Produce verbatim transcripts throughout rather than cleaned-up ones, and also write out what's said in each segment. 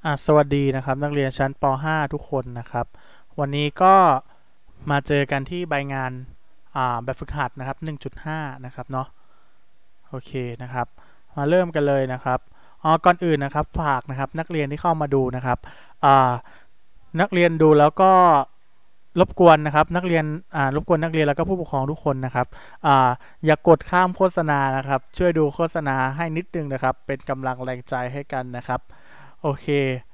อ่ะสวัสดีนะครับนักเรียนชั้นป .ห้า ทุกคนนะครับวันนี้ก็มาเจอกันที่ใบงานอ่าแบบฝึกหัดนะครับ หนึ่งจุดห้า นะครับเนาะโอเคนะครับมาเริ่มกันเลยนะครับอ๋อก่อนอื่นนะครับฝากนะครับนักเรียนที่เข้ามาดูนะครับอ่านักเรียนดูแล้วก็รบกวนนะครับนักเรียนอ่ารบกวนนักเรียนแล้วก็ผู้ปกครองทุกคนนะครับอ่าอย่ากดข้ามโฆษณานะครับช่วยดูโฆษณาให้นิดนึงนะครับเป็นกำลังแรงใจให้กันนะครับโอเค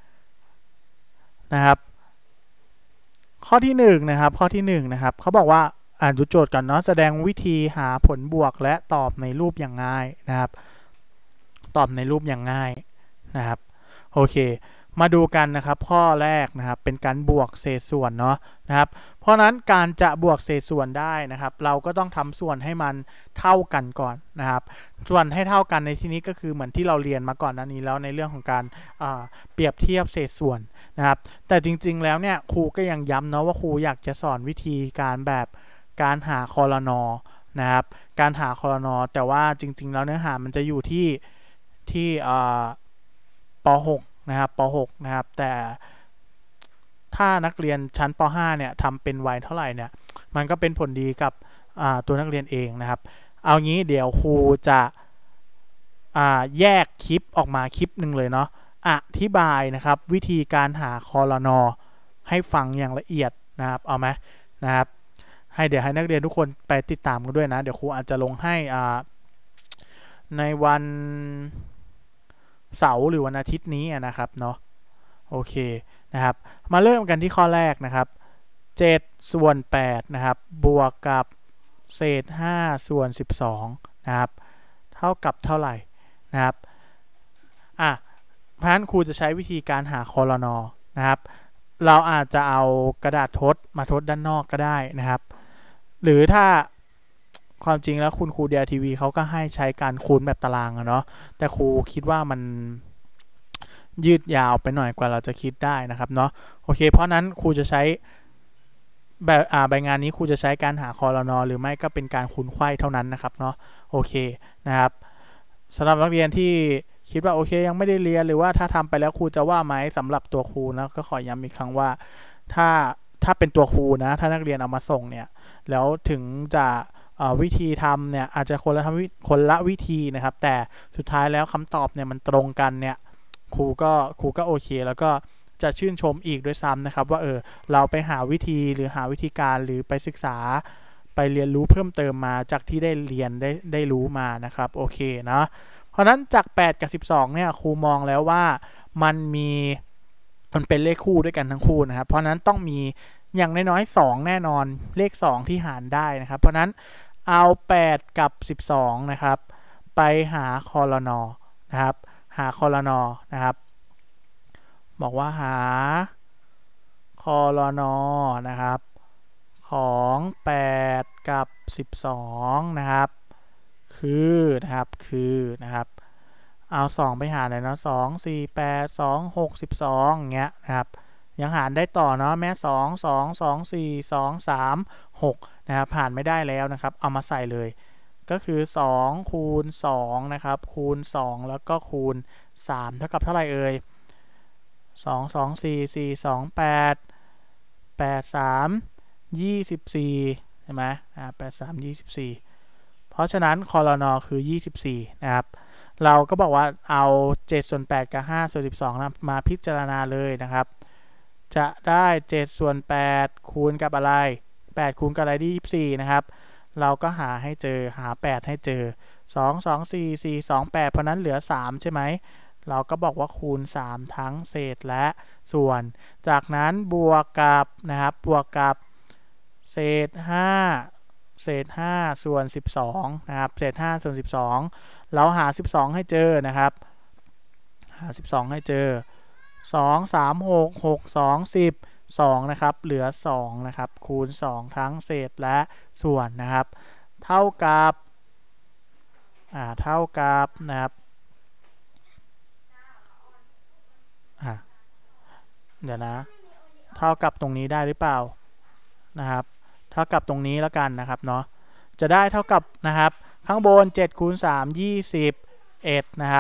นะครับ ข้อที่หนึ่งนะครับข้อที่หนึ่งนะครับเขาบอกว่าอ่านดูโจทย์ก่อนเนาะแสดงวิธีหาผลบวกและตอบในรูปอย่างง่ายนะครับตอบในรูปอย่างง่ายนะครับโอเคมาดูกันนะครับข้อแรกนะครับเป็นการบวกเศษส่วนเนาะนะครับเพราะนั้นการจะบวกเศษส่วนได้นะครับเราก็ต้องทำส่วนให้มันเท่ากันก่อนนะครับส่วนให้เท่ากันในที่นี้ก็คือเหมือนที่เราเรียนมาก่อนหน้านี้แล้วในเรื่องของการเปรียบเทียบเศษส่วนนะครับแต่จริงๆแล้วเนี่ยครูก็ยังย้ำเนาะว่าครูอยากจะสอนวิธีการแบบการหาคอรนอนะครับการหาคอรนอแต่ว่าจริงๆแล้วเนื้อหามันจะอยู่ที่ที่ป .หก นะครับป .หก นะครับแต่ถ้านักเรียนชั้นป .ห้า เนี่ยทำเป็นไวเท่าไหร่เนี่ยมันก็เป็นผลดีกับตัวนักเรียนเองนะครับเอางี้เดี๋ยวครูจะแยกคลิปออกมาคลิปหนึ่งเลยเนาะอธิบายนะครับวิธีการหาคอรนอให้ฟังอย่างละเอียดนะครับเอาไหมนะครับให้เดี๋ยวให้นักเรียนทุกคนไปติดตามกันด้วยนะเดี๋ยวครูอาจจะลงให้ในวันเสาร์หรือวันอาทิตย์นี้นะครับเนาะโอเคนะครับมาเริ่มกันที่ข้อแรกนะครับเจ็ดส่วนแปดนะครับบวกกับเศษห้าส่วนสิบสองนะครับเท่ากับเท่าไหร่นะครับอ่ะเพราะฉะนั้นครูจะใช้วิธีการหาคอรนอนะครับเราอาจจะเอากระดาษทดมาทดด้านนอกก็ได้นะครับหรือถ้าความจริงแล้วคุณครูเดียทีวีเขาก็ให้ใช้การคูณแบบตารางอะเนาะแต่ครูคิดว่ามันยืดยาวไปหน่อยกว่าเราจะคิดได้นะครับเนาะโอเคเพราะนั้นครูจะใช้แบบอ่าใบงานนี้ครูจะใช้การหาคอรนอหรือไม่ก็เป็นการคูณไขว้เท่านั้นนะครับเนาะโอเคนะครับสำหรับนักเรียนที่คิดว่าโอเคยังไม่ได้เรียนหรือว่าถ้าทำไปแล้วครูจะว่าไหมสำหรับตัวครูนะก็ขอย้ำอีกครั้งว่าถ้าถ้าเป็นตัวครูนะถ้านักเรียนเอามาส่งเนี่ยแล้วถึงจะวิธีทำเนี่ยอาจจะคนละทำคนละวิธีนะครับแต่สุดท้ายแล้วคำตอบเนี่ยมันตรงกันเนี่ยครูก็ครูก็โอเคแล้วก็จะชื่นชมอีกด้วยซ้ำนะครับว่าเออเราไปหาวิธีหรือหาวิธีการหรือไปศึกษาไปเรียนรู้เพิ่มเติมมาจากที่ได้เรียนได้ได้รู้มานะครับโอเคนะเพราะนั้นจากแปดกับสิบสองเนี่ยครูมองแล้วว่ามันมีมันเป็นเลขคู่ด้วยกันทั้งคู่นะครับเพราะนั้นต้องมีอย่างน้อยๆสองแน่นอนเลขสองที่หารได้นะครับเพราะนั้นเอาแปดกับสิบสองนะครับไปหาคอรนอนะครับหาคอรนอนะครับบอกว่าหาคอรนอนะครับของแปดกับสิบสองนะครับคือนะครับคือนะครับเอาสองไปหารเลยเนาะสองสี่แปดสองหกสิบสองอย่างเงี้ยนะครับยังหารได้ต่อเนาะแม้สองสองสองสี่สองสามหกนะครับผ่านไม่ได้แล้วนะครับเอามาใส่เลยก็คือสองคูณสองนะครับคูณสองแล้วก็คูณสามเท่ากับเท่าไหร่เอ่ยสองสองสี่สี่สองแปดแปดสามยี่สิบสี่ใช่ไหมอ่าแปดสามยี่สิบสี่เพราะฉะนั้นคอรนอคือยี่สิบสี่นะครับเราก็บอกว่าเอาเจ็ดส่วนแปดกับห้าส่วนสิบสองมาพิจารณาเลยนะครับจะได้เจ็ดส่วนแปดคูณกับอะไรแปดคูณกับอะไรได้ยี่สิบสี่นะครับเราก็หาให้เจอหาแปดให้เจอสอง สอง สี่ สี่ สอง แปดเพราะนั้นเหลือสามใช่ไหมเราก็บอกว่าคูณสามทั้งเศษและส่วนจากนั้นบวกกับนะครับบวกกับเศษห้าเศษห้าส่วนสิบสองนะครับเศษห้าส่วนสิบสองเราหาสิบสองให้เจอนะครับหาสิบสองให้เจอสอง สาม หก หก สอง สิบ สองนะครับเหลือสองนะครับคูณสองทั้งเศษและส่วนนะครับเท่ากับอ่าเท่ากับนะครับอ่าเดี๋ยวนะเท่ากับตรงนี้ได้หรือเปล่านะครับเท่ากับตรงนี้แล้วกันนะครับเนาะจะได้เท่ากับนะครับข้างบนเจ็ดคูณสาม ยี่สิบเอ็ดนะครับ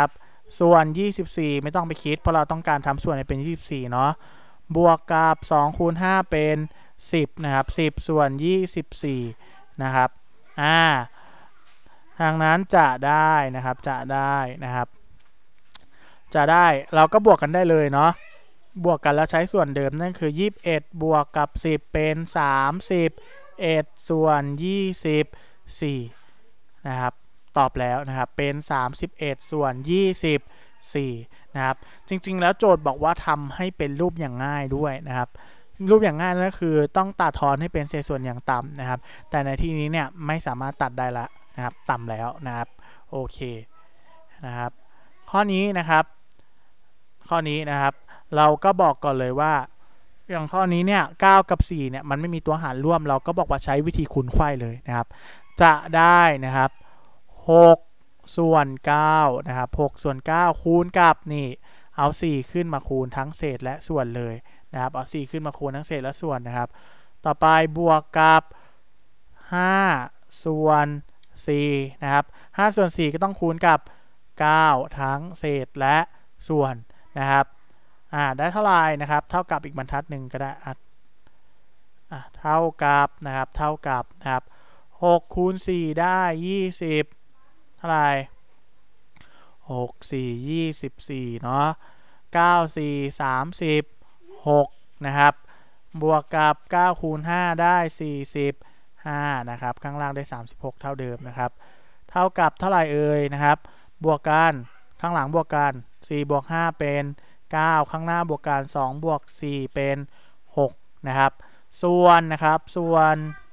ส่วนยี่สิบสี่ไม่ต้องไปคิดเพราะเราต้องการทำส่วนให้เป็นยี่สิบสี่เนาะบวกกับสองคูณห้าเป็นสิบนะครับสิบส่วนยี่สิบสี่นะครับอ่าทางนั้นจะได้นะครับจะได้นะครับจะได้เราก็บวกกันได้เลยเนาะบวกกันแล้วใช้ส่วนเดิมนั่นคือยี่สิบเอ็ดบวกกับสิบเป็นสามสิบเอ็ดส่วนยี่สิบสี่นะครับตอบแล้วนะครับเป็นสามสิบเอ็ดส่วนยี่สิบสี่นะครับจริงๆแล้วโจทย์บอกว่าทำให้เป็นรูปอย่างง่ายด้วยนะครับรูปอย่างง่ายนั่นก็คือต้องตัดทอนให้เป็นเศษส่วนอย่างต่ำนะครับแต่ในที่นี้เนี่ยไม่สามารถตัดได้ละนะครับต่ำแล้วนะครับโอเคนะครับข้อนี้นะครับข้อนี้นะครับเราก็บอกก่อนเลยว่าอย่างข้อนี้เนี่ยเก้ากับสี่เนี่ยมันไม่มีตัวหารร่วมเราก็บอกว่าใช้วิธีคูณไขว้เลยนะครับจะได้นะครับหกส่วนเก้านะครับหกส่วนเก้าคูณกับนี่เอาสี่ขึ้นมาคูณทั้งเศษและส่วนเลยนะครับเอาสี่ขึ้นมาคูณทั้งเศษและส่วนนะครับต่อไปบวกกับห้าส่วนสี่นะครับห้าส่วนสี่ก็ต้องคูณกับเก้าทั้งเศษและส่วนนะครับอ่าได้เท่าไหร่นะครับเท่ากับอีกบรรทัดหนึ่งก็ได้อ่ะเท่ากับนะครับเท่ากับนะครับหกคูณสี่ได้ยี่สิบเท่าไหร่หก สี่ ยี่สิบสี่เนาะเก้า สี่ สามสิบหกนะครับบวกกับเก้าคูณห้าได้สี่สิบห้านะครับข้างล่างได้สามสิบหกเท่าเดิมนะครับเท่ากับเท่าไหร่เอ่ยนะครับบวกกันข้างหลังบวกกันสี่บวกห้าเป็นเก้าข้างหน้าบวกกันสองบวกสี่เป็นหกนะครับส่วนนะครับส่วน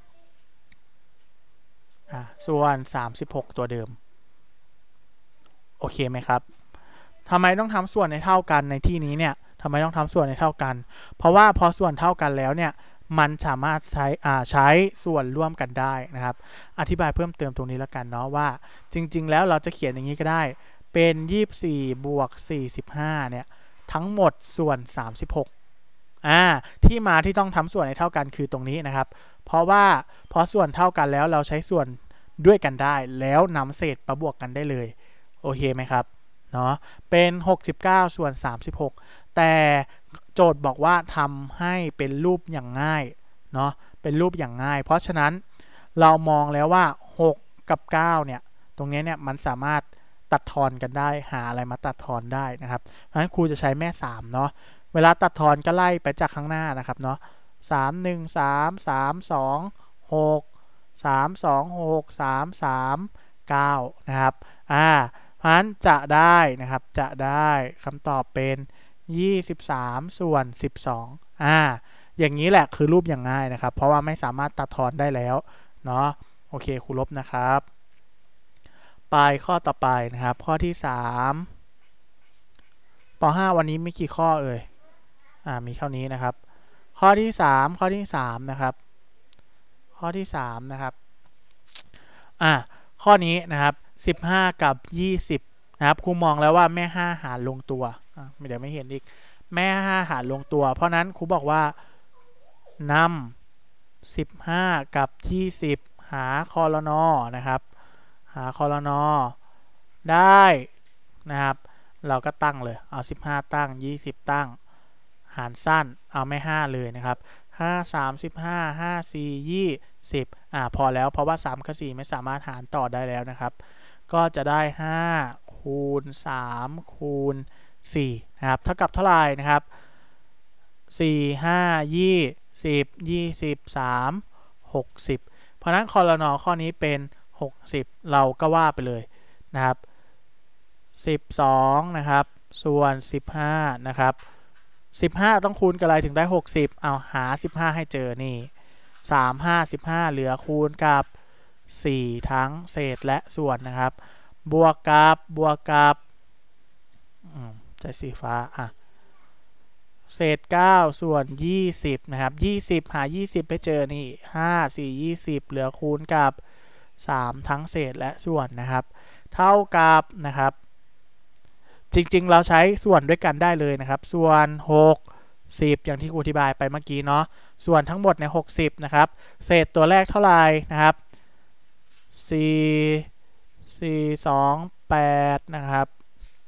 อ่ะส่วนสามสิบหกตัวเดิมโอเคไหมครับทำไมต้องทำส่วนในเท่ากันในที่นี้เนี่ยทำไมต้องทำส่วนในเท่ากันเพราะว่าพอส่วนเท่ากันแล้วเนี่ยมันสามารถใช้อ่าใช้ส่วนร่วมกันได้นะครับอธิบายเพิ่มเติมตรงนี้แล้วกันเนาะว่าจริงๆแล้วเราจะเขียนอย่างนี้ก็ได้เป็นยี่สิบสี่บวกสี่สิบห้าเนี่ยทั้งหมดส่วนสามสิบหกอ่าที่มาที่ต้องทำส่วนในเท่ากันคือตรงนี้นะครับเพราะว่าพอส่วนเท่ากันแล้วเราใช้ส่วนด้วยกันได้แล้วนำเศษมาบวกกันได้เลยโอเคไหมครับเนาะเป็นหกสิบเก้าส่วนสามสิบหกแต่โจทย์บอกว่าทำให้เป็นรูปอย่างง่ายเนาะเป็นรูปอย่างง่ายเพราะฉะนั้นเรามองแล้วว่าหกกับเก้าเนี่ยตรงนี้เนี่ยมันสามารถตัดทอนกันได้หาอะไรมาตัดทอนได้นะครับเพราะฉะนั้นครูจะใช้แม่สามเนาะเวลาตัดทอนก็ไล่ไปจากข้างหน้านะครับเนาะสาม หนึ่ง สาม สาม สอง หก สาม สอง หก สาม สาม เก้านะครับอ่าเพราะฉะนั้นจะได้นะครับจะได้คำตอบเป็นยี่สิบสามส่วนสิบสองอ่าอย่างนี้แหละคือรูปอย่างง่ายนะครับเพราะว่าไม่สามารถตัดทอนได้แล้วเนาะโอเคครูลบนะครับไปข้อต่อไปนะครับข้อที่สามป ห้าวันนี้มีกี่ข้อเอ่ยอ่ามีเท่านี้นะครับข้อที่สามข้อที่สามนะครับข้อที่สามนะครับอ่าข้อนี้นะครับสิบห้ากับยี่สิบนะครับครูมองแล้วว่าแม่ห้าหารลงตัวอ่าเดี๋ยวไม่เห็นอีกแม่ห้าหารลงตัวเพราะนั้นครูบอกว่านำสิบห้ากับยี่สิบหาคอลนอนะครับหาคอลนอได้นะครับเราก็ตั้งเลยเอาสิบห้าตั้งยี่สิบตั้งหารสั้นเอาไม่ห้าเลยนะครับห้า สาม สิบห้า ห้า สี่ ยี่สิบอ่าพอแล้วเพราะว่าสามกับสี่ไม่สามารถหารต่อได้แล้วนะครับก็จะได้ห้าคูณสามคูณสี่นะครับเท่ากับเท่าไหร่นะครับสี่ ห้า ยี่สิบ ยี่สิบสาม หกสิบเพราะนั้นคอลนอข้อนี้เป็นหกสิบเราก็ว่าไปเลยนะครับสิบสองนะครับส่วนสิบห้านะครับสิบห้าต้องคูณกับอะไรถึงได้หกสิบเอาหาสิบห้าให้เจอนี่สาม ห้า สิบห้าเหลือคูณกับสี่ทั้งเศษและส่วนนะครับบวกกับบวกกับใช้สีฟ้าอ่ะเศษเก้าส่วนยี่สิบนะครับยี่สิบหายี่สิบไปเจอนี่ห้า สี่ ยี่สิบเหลือคูณกับสามทั้งเศษและส่วนนะครับเท่ากับนะครับจริงๆเราใช้ส่วนด้วยกันได้เลยนะครับส่วนหกสิบอย่างที่ครูอธิบายไปเมื่อกี้เนาะส่วนทั้งหมดในหกสิบนะครับเศษตัวแรกเท่าไหร่นะครับสี่ สี่ สอง แปดนะครับ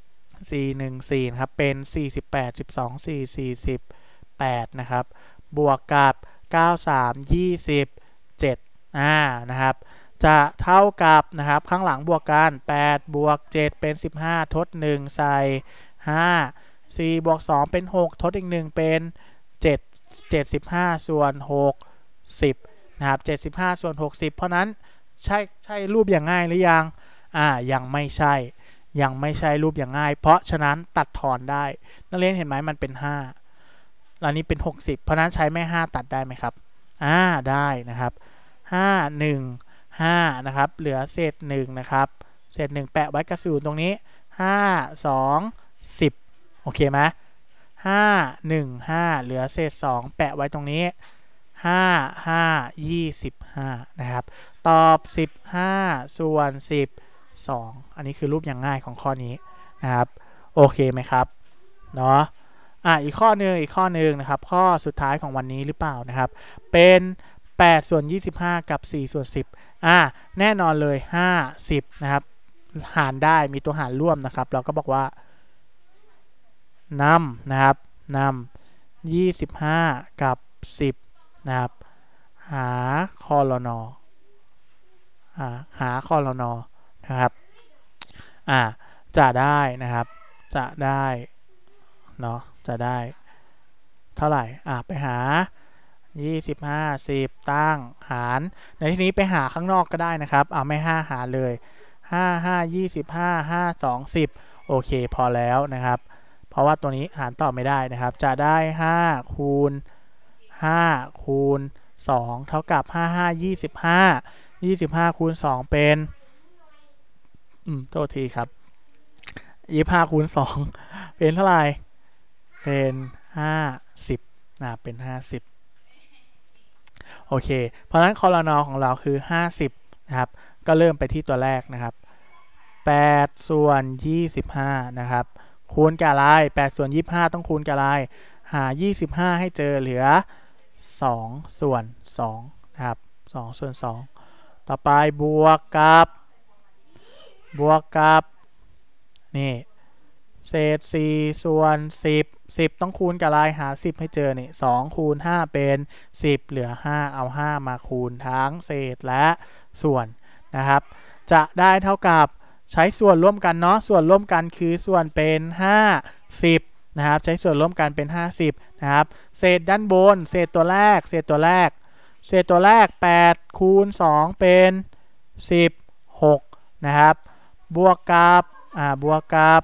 สี่หนึ่งสี่ครับเป็นสี่สิบแปด สิบสอง สี่ สี่สิบแปดนะครับบวกกับเก้า สาม ยี่สิบเจ็ดอ่านะครับจะเท่ากับนะครับข้างหลังบวกกันแปดบวกเจ็ดเป็นสิบห้าทดหนึ่งใส่ห้า สี่บวกสองเป็นหกทดอีกหนึ่งเป็นเจ็ด เจ็ดสิบห้าส่วนหกสิบนะครับเจ็ดสิบห้าส่วนหกสิบเพราะนั้นใช่ใช่รูปอย่างง่ายหรือยังอ่ายังไม่ใช่ยังไม่ใช่รูปอย่างง่ายเพราะฉะนั้นตัดทอนได้นักเรียนเห็นไหมมันเป็นห้าแล้วนี้เป็นหกสิบเพราะนั้นใช้แม่ห้าตัดได้ไหมครับอ่าได้นะครับห้า หนึ่ง ห้านะครับเหลือเศษหนึ่งนะครับเศษหนึ่งแปะไว้กระสูนตรงนี้ห้า สอง สิบโอเคไหมห้า หนึ่ง ห้าเหลือเศษสองแปะไว้ตรงนี้ห้า ห้า ยี่สิบห้านะครับตอบสิบห้าส่วนสิบสองอันนี้คือรูปอย่างง่ายของข้อนี้นะครับโอเคไหมครับเนาะอ่ะอีกข้อหนึ่งอีกข้อหนึ่งนะครับข้อสุดท้ายของวันนี้หรือเปล่านะครับเป็นแปดส่วนยี่สิบห้ากับสี่ส่วนสิบอ่ะแน่นอนเลยห้าสิบนะครับหารได้มีตัวหารร่วมนะครับเราก็บอกว่านำนะครับนำยี่สิบห้ากับสิบนะครับหาคอลนอหาหาคอลนอนะครับอ่าจะได้นะครับจะได้เนาะจะได้เท่าไหร่อ่าไปหายี่สิบห้า สิบตั้งหารในที่นี้ไปหาข้างนอกก็ได้นะครับเอาไม่ห้าหารเลยห้า ห้า ยี่สิบห้า ห้า สอง สิบโอเคพอแล้วนะครับเพราะว่าตัวนี้หารต่อไม่ได้นะครับจะได้ห้าคูณห้าคูณสองเท่ากับห้า ห้า ยี่สิบห้า ยี่สิบห้าคูณสองเป็นอืมโทษทีครับยี่สิบห้าคูณสองเป็นเท่าไหร่เป็นห้าสิบนะเป็นห้าสิบโอเคเพราะฉะนั้นคอลนอของเราคือห้าสิบนะครับก็เริ่มไปที่ตัวแรกนะครับแปดส่วนยี่สิบห้านะครับคูณกับอะไรแปดส่วนยี่สิบห้าต้องคูณกับอะไรหายี่สิบห้าให้เจอเหลือสองส่วนสองนะครับสองส่วนสองต่อไปบวกกับบวกกับนี่เศษสี่ส่วนสิบ สิบต้องคูณกับอะไรหาสิบให้เจอนี่สองคูณห้าเป็นสิบเหลือห้าเอาห้ามาคูณทั้งเศษและส่วนนะครับจะได้เท่ากับใช้ส่วนร่วมกันเนาะส่วนร่วมกันคือส่วนเป็นห้าสิบนะครับใช้ส่วนร่วมกันเป็นห้าสิบนะครับเศษด้านบนเศษตัวแรกเศษตัวแรกเศษตัวแรกแปดคูณสองเป็นสิบหกนะครับบวกกับอ่าบวกกับ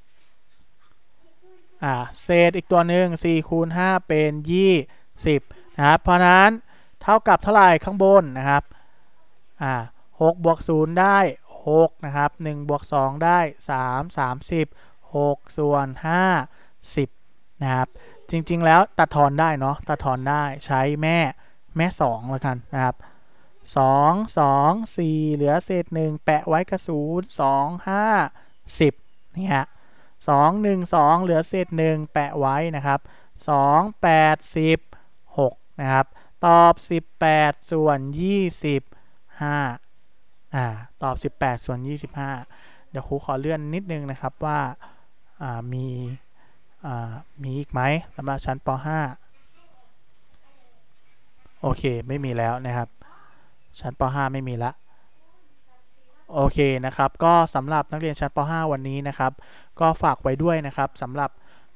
อ่าเศษอีกตัวหนึ่งสี่คูณห้าเป็นยี่สิบนะครับเพราะนั้นเท่ากับเท่าไหร่ข้างบนนะครับอ่าหกบวกศูนย์ได้หกนะครับหนึ่งบวกสองได้สาม สามสิบ หกส่วนห้าสิบนะครับจริงๆแล้วตัดทอนได้เนาะตัดทอนได้ใช้แม่แม่สองแล้วกันนะครับสอง สอง สี่เหลือเศษหนึ่งแปะไว้กับศูนย์ สอง ห้า สิบนี่ฮะสอง หนึ่ง สองเหลือเศษหนึ่งแปะไว้นะครับสอง แปด สิบ หกนะครับตอบสิบแปดส่วนยี่สิบห้าอ่าตอบสิบแปดส่วนยี่สิบห้าเดี๋ยวครูขอเลื่อนนิดนึงนะครับว่าอ่ามีอ่ามีอีกไหมสำหรับชั้นป ห้าโอเคไม่มีแล้วนะครับชั้นป ห้าไม่มีละโอเคนะครับก็สำหรับนักเรียนชั้นป ห้าวันนี้นะครับก็ฝากไว้ด้วยนะครับสำหรับ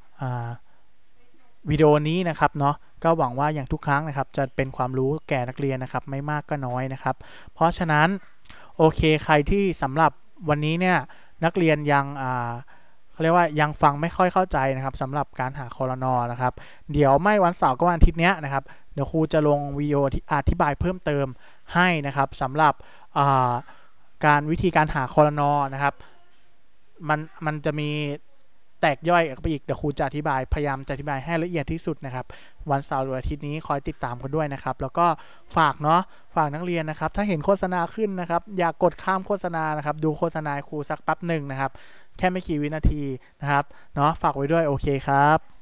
วิดีโอนี้นะครับเนาะก็หวังว่าอย่างทุกครั้งนะครับจะเป็นความรู้แก่นักเรียนนะครับไม่มากก็น้อยนะครับเพราะฉะนั้นโอเคใครที่สำหรับวันนี้เนี่ยนักเรียนยังเขาเรียกว่ายังฟังไม่ค่อยเข้าใจนะครับสำหรับการหาคอลนอนะครับเดี๋ยวไม่วันเสาร์ก็วันอาทิตย์นี้นะครับเดี๋ยวครูจะลงวิดีโอที่อธิบายเพิ่มเติมให้นะครับสำหรับการวิธีการหาคอลนอนะครับมันมันจะมีแตกย่อยออกไปอีกเดี๋ยวครูจะอธิบายพยายามจะอธิบายให้ละเอียดที่สุดนะครับวันเสาร์หรืออาทิตย์นี้คอยติดตามกันด้วยนะครับแล้วก็ฝากเนาะฝากนักเรียนนะครับถ้าเห็นโฆษณาขึ้นนะครับอย่ากดข้ามโฆษณานะครับดูโฆษณาครูสักแป๊บหนึ่งนะครับแค่ไม่กี่วินาทีนะครับเนาะฝากไว้ด้วยโอเคครับ